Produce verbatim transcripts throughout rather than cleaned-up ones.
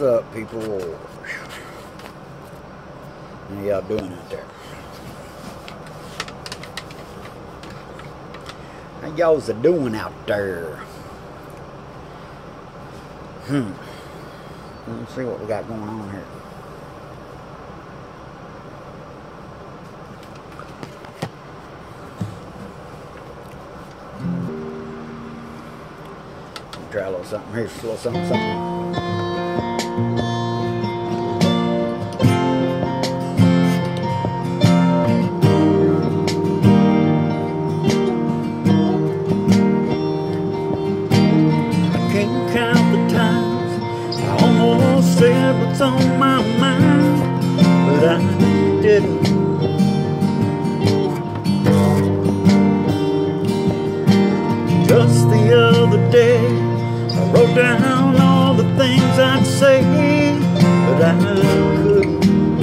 up, people? How y'all doing out there? How y'all's a doing out there? Hmm. Let's see what we got going on here. Try a little something. Here's a little something, something. I can't count the times I almost said what's on my mind, but I didn't. Just the other day I wrote down all the things I'd say, but I couldn't,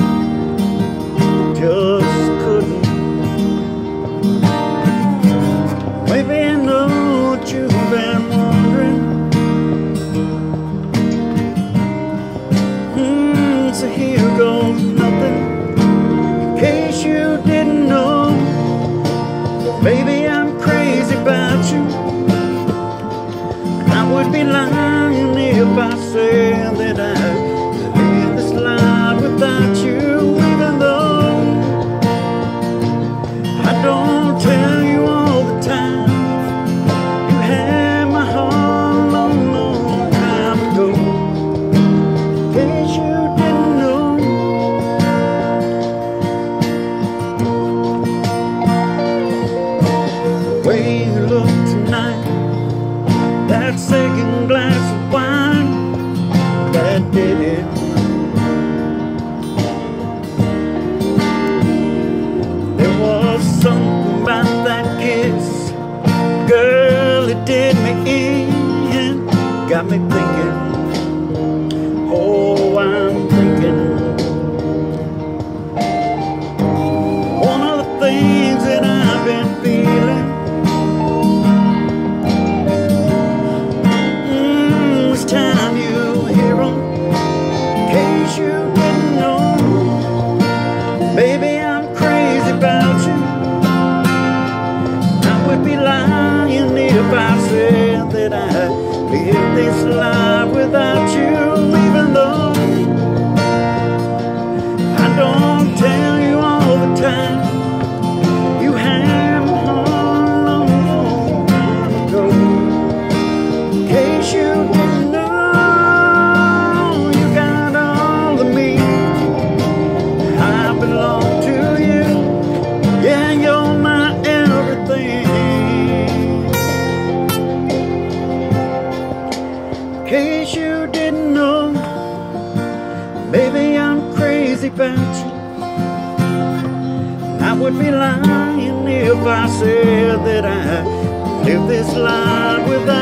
just couldn't. Maybe I know what you've been wondering. Hmm, so here goes nothing, in case you didn't know. Baby, I'm crazy about you. I would be lying if I said that I live this life without you, even though I don't tell you all the time. You had my heart a long, long time ago, in case you didn't know. The way you look tonight, that second glass of wine, that did it. There was something about that kiss, girl, it did me in. Got me thinking, oh, I'm thinking. One of the things that I've been feeling, time you hear them, in case you didn't know. Baby, I'm crazy about you. I would be lying if I said that I live this life without you, even though I don't tell you all the time. You had my heart a long, long time ago, in case you didn't know. In case you didn't know, baby, I'm crazy about you. I would be lying if I said that I live this life without